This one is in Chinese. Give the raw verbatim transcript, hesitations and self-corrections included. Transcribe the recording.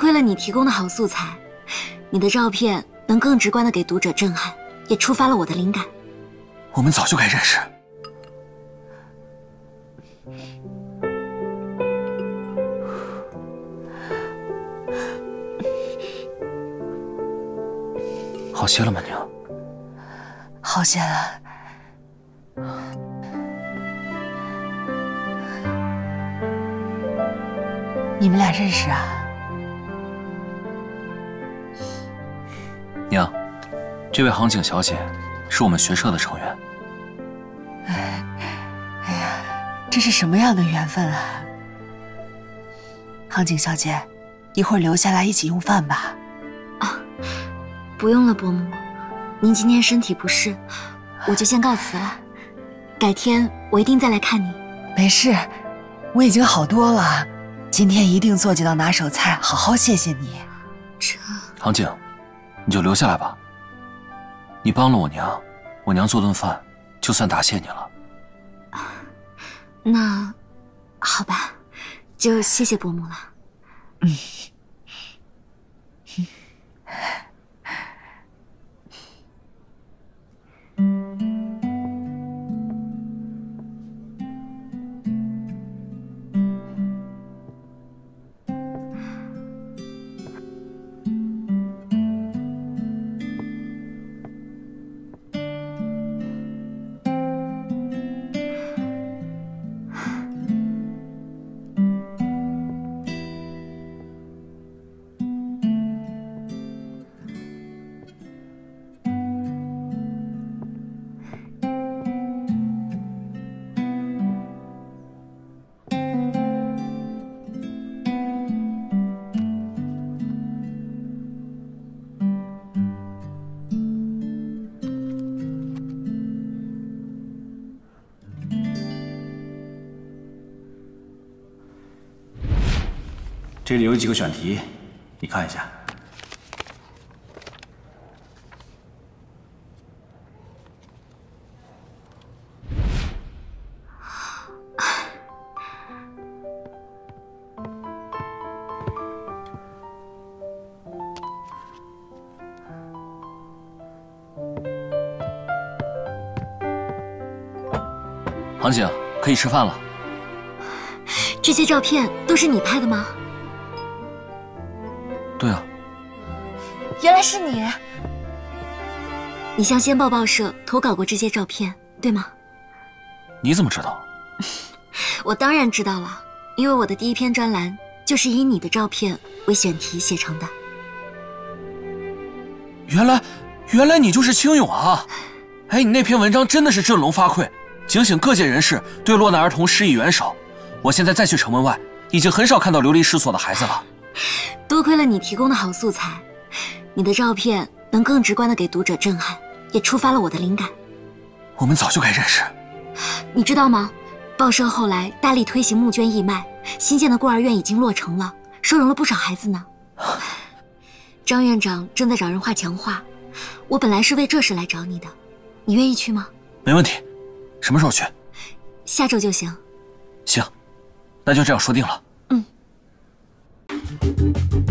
亏了你提供的好素材，你的照片能更直观地给读者震撼，也触发了我的灵感。 我们早就该认识。好些了吗，娘？ 好些了。你们俩认识啊？ 娘，这位杭景小姐是我们学社的成员。 哎，哎呀，这是什么样的缘分啊！杭景小姐，一会儿留下来一起用饭吧。 啊，不用了，伯母，您今天身体不适，我就先告辞了。改天我一定再来看你。 没事，我已经好多了。今天一定做几道拿手菜，好好谢谢你。 这杭景，你就留下来吧。你帮了我娘，我娘做顿饭，就算答谢你了。 那好吧，就谢谢伯母了。 嗯。 这里有几个选题，你看一下。 杭景，可以吃饭了。 这些照片都是你拍的吗？ 对啊。 原来是你！你向先报报社投稿过这些照片，对吗？ 你怎么知道？ 我当然知道了，因为我的第一篇专栏就是以你的照片为选题写成的。 原来，原来你就是青勇啊！哎，你那篇文章真的是振聋发聩，警醒各界人士对落难儿童施以援手。我现在再去城门外，已经很少看到流离失所的孩子了。 多亏了你提供的好素材，你的照片能更直观地给读者震撼，也触发了我的灵感。 我们早就该认识。 你知道吗？报社后来大力推行募捐义卖，新建的孤儿院已经落成了，收容了不少孩子呢。张院长正在找人画墙画，我本来是为这事来找你的，你愿意去吗？ 没问题，什么时候去？ 下周就行。 行，那就这样说定了。 嗯。